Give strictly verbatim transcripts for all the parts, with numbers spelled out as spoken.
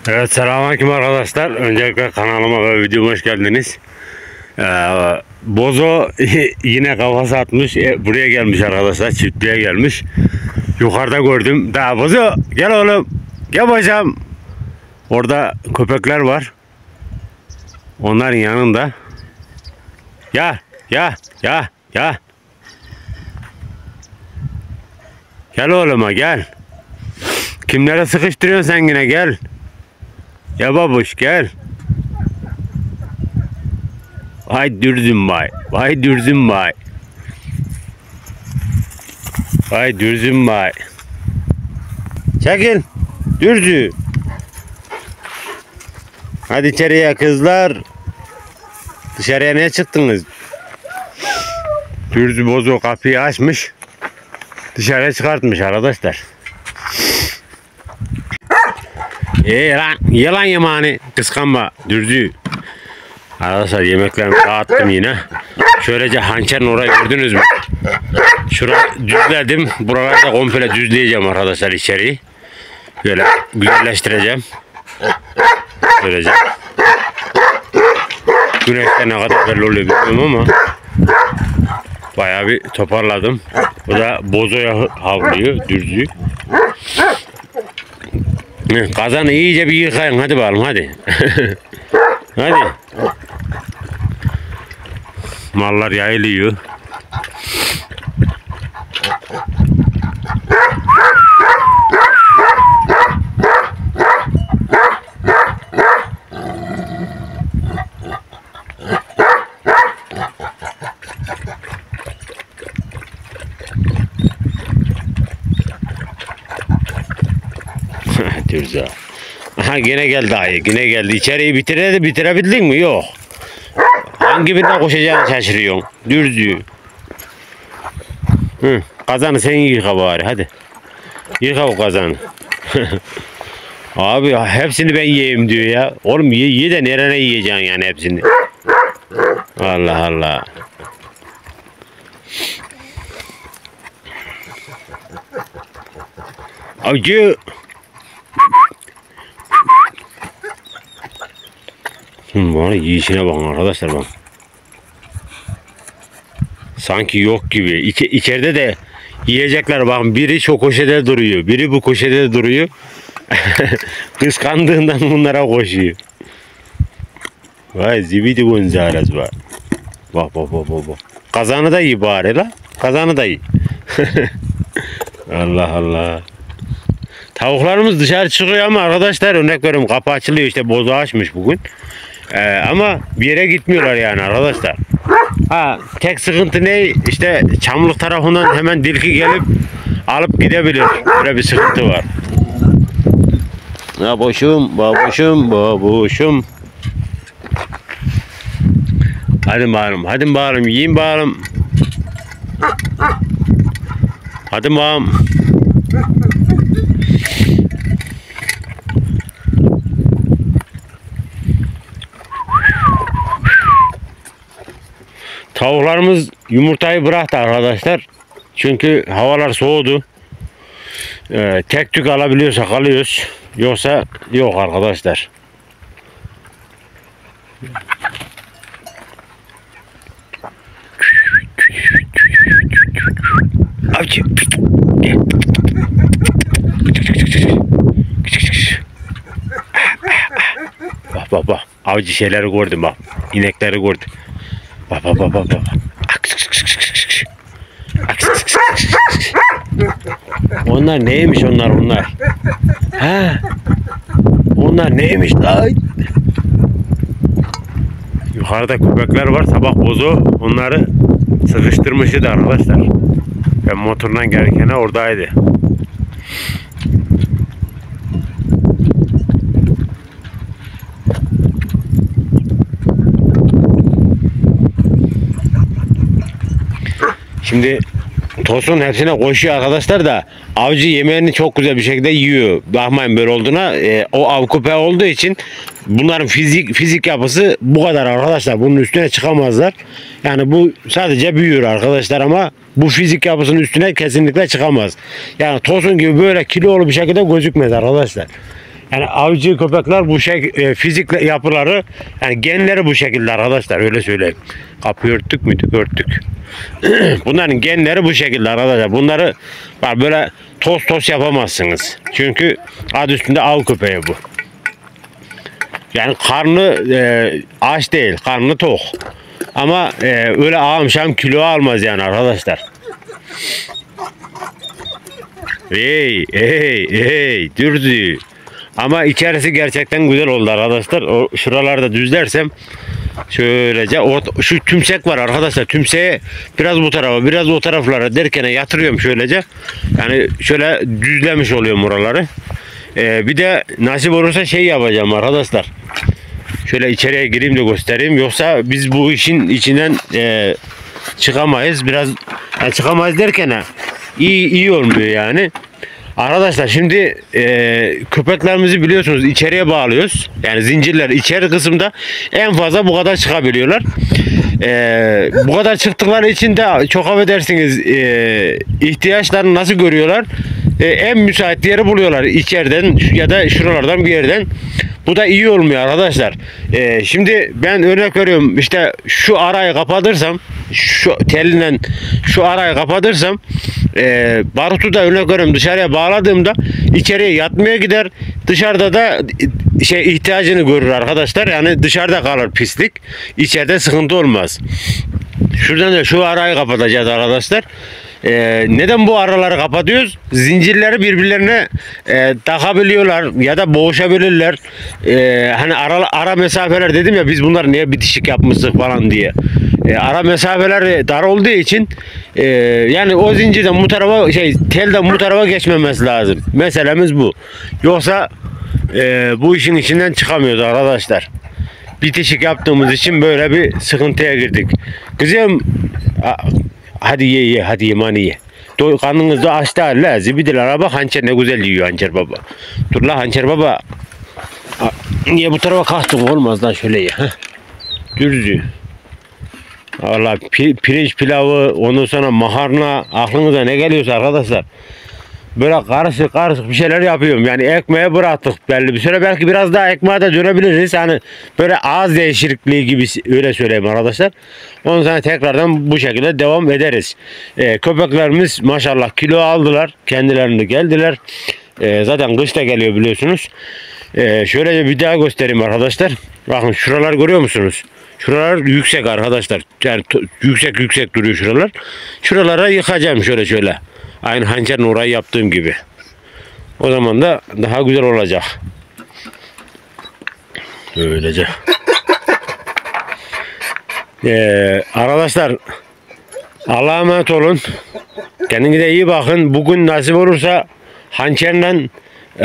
Evet, selamünaleyküm arkadaşlar. Öncelikle kanalıma ve videoma hoş geldiniz. Ee, Bozo yine kafası atmış. E, buraya gelmiş arkadaşlar. Çiftliğe gelmiş. Yukarıda gördüm. Daha Bozo gel oğlum. Gel bacım. Orada köpekler var. Onların yanında. Ya ya ya ya. Gel oğluma gel. Kimlere sıkıştırıyorsun sen yine, gel. Ya babuş gel. Vay dürzüm vay. Vay dürzüm vay. Vay dürzüm vay. Çekil. Dürzü. Hadi içeriye kızlar. Dışarıya niye çıktınız? Dürzü Bozo kapıyı açmış. Dışarıya çıkartmış arkadaşlar. Eee lan, ye lan yemeğini, kıskanma Dürzü. Arkadaşlar yemeklerimi dağıttım yine. Şöylece hançerin orayı gördünüz mü? Şurayı düzledim. Buraları da komple düzleyeceğim arkadaşlar, içeriği. Böyle güzelleştireceğim. Böylece. Güneşte ne kadar belli oluyor bilmiyorum ama bayağı bir toparladım. Bu da Bozo'ya havlıyor, Dürzü. Kazanı iyice bir yıkayın, hadi bakalım hadi. Hadi. Mallar yayılıyor. Dürzü. Aha yine geldi ayı, yine geldi. İçeriği bitiredi, bitirebildin mi? Yok. Hangi birine koşacağını şaşırıyorsun Dürzü. Hı, kazanı sen yıka bari hadi. Yıka o kazanı. Abi hepsini ben yiyeyim diyor ya. Oğlum ye, ye de nerene yiyeceksin yani hepsini. Allah Allah. Avcı. Hı, bana yiyişine bakın arkadaşlar bak. Sanki yok gibi. İçe, içeride de yiyecekler bakın. Biri şu köşede duruyor. Biri bu köşede duruyor. Kıskandığından bunlara koşuyor. Vay zibidi gonzales var. Bak bak bak bak. Kazanı da iyi bari la. Kazanı da iyi. Allah Allah. Tavuklarımız dışarı çıkıyor ama arkadaşlar, örnek veriyorum, kapı açılıyor, işte Bozo açmış bugün. Ee, ama bir yere gitmiyorlar yani arkadaşlar. Ha, tek sıkıntı ne? İşte Çamlık tarafından hemen Dilki gelip alıp gidebilir. Böyle bir sıkıntı var. Baboşum, baboşum, baboşum. Hadi bağırım, hadi bağırım, yiyin bağırım. Hadi bağırım. Tavuklarımız yumurtayı bıraktı arkadaşlar. Çünkü havalar soğudu. Ee, tek tük alabiliyorsak alıyoruz. Yoksa yok arkadaşlar. Avcı. Bak bak bak. Avcı şeyleri gördüm bak. İnekleri gördüm. Bak bak bak bak bak. Onlar neymiş onlar onlar? Ha? Onlar neymiş lan? Yukarıda köpekler var. Sabah Bozo onları sıkıştırmıştı arkadaşlar. Ben motordan gelirken oradaydı. Şimdi Tosun hepsine koşuyor arkadaşlar da avcı yemeğini çok güzel bir şekilde yiyor. Bakmayın böyle olduğuna. E, o av köpeği olduğu için bunların fizik fizik yapısı bu kadar arkadaşlar. Bunun üstüne çıkamazlar. Yani bu sadece büyür arkadaşlar ama bu fizik yapısının üstüne kesinlikle çıkamaz. Yani Tosun gibi böyle kilolu bir şekilde gözükmez arkadaşlar. Yani avcı köpekler bu şey e, fizik yapıları, yani genleri bu şekilde arkadaşlar, öyle söyleyeyim. Kapıyı örttük müydük? Örttük. Bunların genleri bu şekilde arkadaşlar. Bunları bak böyle toz toz yapamazsınız. Çünkü adı üstünde av köpeği bu. Yani karnı e, aç değil, karnı tok. Ama e, öyle ağam kilo almaz yani arkadaşlar. Hey hey hey dürdü. Ama içerisi gerçekten güzel oldu arkadaşlar. O şuralarda düzlersem şöylece o, şu tümsek var arkadaşlar. Tümseğe biraz bu tarafa biraz o taraflara derken yatırıyorum şöylece. Yani şöyle düzlemiş oluyorum oraları. Ee, bir de nasip olursa şey yapacağım arkadaşlar. Şöyle içeriye gireyim de göstereyim. Yoksa biz bu işin içinden e, çıkamayız. Biraz yani çıkamayız derken iyi iyi olmuyor yani. Arkadaşlar şimdi e, köpeklerimizi biliyorsunuz içeriye bağlıyoruz. Yani zincirler içeri kısımda en fazla bu kadar çıkabiliyorlar. E, bu kadar çıktıkları için de çok affedersiniz e, ihtiyaçlarını nasıl görüyorlar? E, en müsait yeri buluyorlar içeriden ya da şuralardan bir yerden. Bu da iyi olmuyor arkadaşlar. Ee, şimdi ben örnek veriyorum, işte şu arayı kapatırsam, şu telinden şu arayı kapatırsam, e, barutu da örnek veriyorum dışarıya bağladığımda içeriye yatmaya gider, dışarıda da şey ihtiyacını görür arkadaşlar. Yani dışarıda kalır pislik, içeride sıkıntı olmaz. Şuradan da şu arayı kapatacağız arkadaşlar. Ee, neden bu araları kapatıyoruz? Zincirleri birbirlerine e, takabiliyorlar ya da boğuşabilirler. Ee, hani ara, ara mesafeler dedim ya, biz bunları niye bitişik yapmıştık falan diye. Ee, ara mesafeler dar olduğu için e, yani o zincirden bu tarafa şey telden bu tarafa geçmemesi lazım. Meselemiz bu. Yoksa e, bu işin içinden çıkamıyoruz arkadaşlar. Bitişik yaptığımız için böyle bir sıkıntıya girdik. Kızım hadi ye ye hadi ye mani ye. Doy, karnınız da açtı hala. Zibidir araba hançer ne güzel yiyor hançer baba. Dur la hançer baba. Niye bu tarafa kalktın, olmaz lan şöyle ye. Dürzü. Allah pirinç pilavı, ondan sonra makarna, aklınıza ne geliyorsa arkadaşlar. Böyle karışık karışık bir şeyler yapıyorum. Yani ekmeğe bıraktık belli bir süre. Belki biraz daha ekmeğe de dönebiliriz. Hani böyle ağız değişikliği gibi, öyle söyleyeyim arkadaşlar. Ondan sonra tekrardan bu şekilde devam ederiz. Ee, köpeklerimiz maşallah kilo aldılar. Kendilerini geldiler. Ee, zaten kış da geliyor biliyorsunuz. Ee, şöyle bir daha göstereyim arkadaşlar. Bakın şuralar görüyor musunuz? Şuralar yüksek arkadaşlar. Yani yüksek yüksek duruyor şuralar. Şuralara yıkacağım şöyle şöyle. Aynı hançerin orayı yaptığım gibi. O zaman da daha güzel olacak. Böylece. Ee, arkadaşlar Allah'a emanet olun. Kendinize iyi bakın. Bugün nasip olursa hançerle e,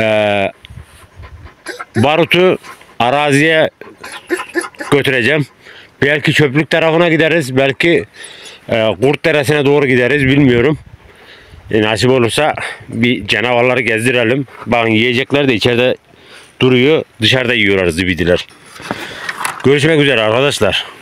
barutu araziye götüreceğim. Belki çöplük tarafına gideriz. Belki e, Kurt Deresi'ne doğru gideriz. Bilmiyorum. E, nasip olursa bir canavarları gezdirelim. Bakın yiyecekler de içeride duruyor. Dışarıda yiyorlar zibidiler. Görüşmek üzere arkadaşlar.